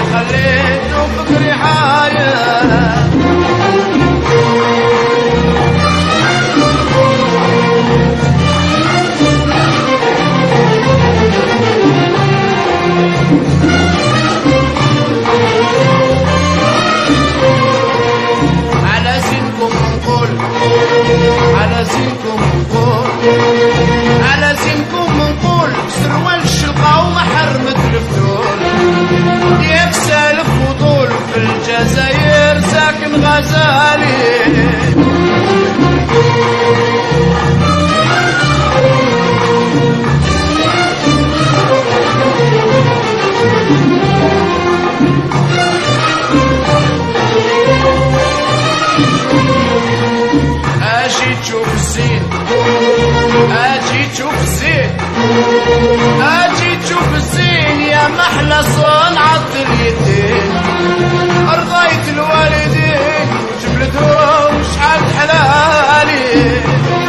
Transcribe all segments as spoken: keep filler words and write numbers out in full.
خليت فكري حاير على زينكم نقول على زينكم نقول على زينكم نقول سروال الشلقة ومحرمة الفضول ياك سالف فضول في الجزائر ساكن غزالي اجي تشوف الزين اجي تشوف الزين اجي تشوف الزين يا محلى صنعة اليدين رضيت الوالدين جبلتهم شحال حلالي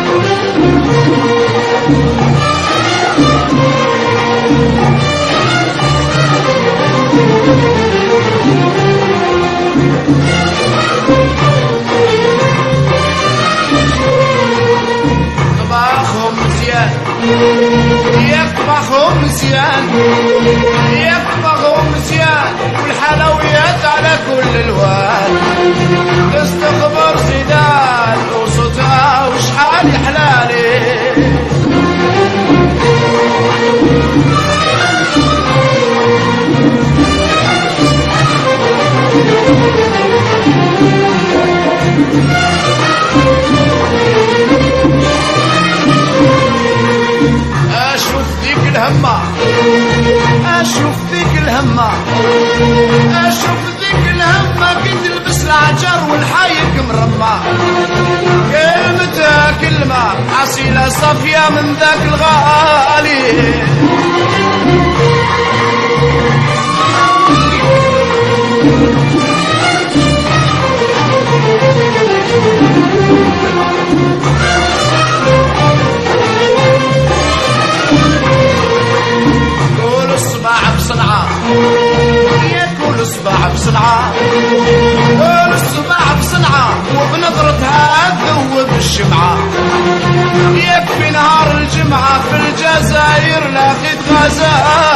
طباخهم مزيان ياك طباخهم مزيان ياك طباخهم مزيان والحلويات على كل الوان تستخبر زيدان وصوتها وشحال حلالي اشوف ذيك الهمة اشوف ذيك الهمة اشوف ذيك الهمة كي تلبس العجر والحايك مرمى كلمتها كلمة اصيلة صافية من ذاك الغالي ياكل الصباع بصنعة كل الصباع بصنعة وبنظرتها تذوب الشمعة يكفي نهار الجمعة في الجزائر لاقيت غزال